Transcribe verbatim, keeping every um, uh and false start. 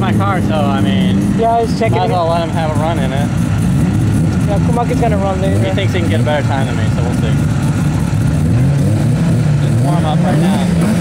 my car, so I mean, yeah, he's checking. Might as well let him have a run in it. Yeah, Kumaki's gonna run later. He thinks he can get a better time than me, so we'll see. Just warm up right now.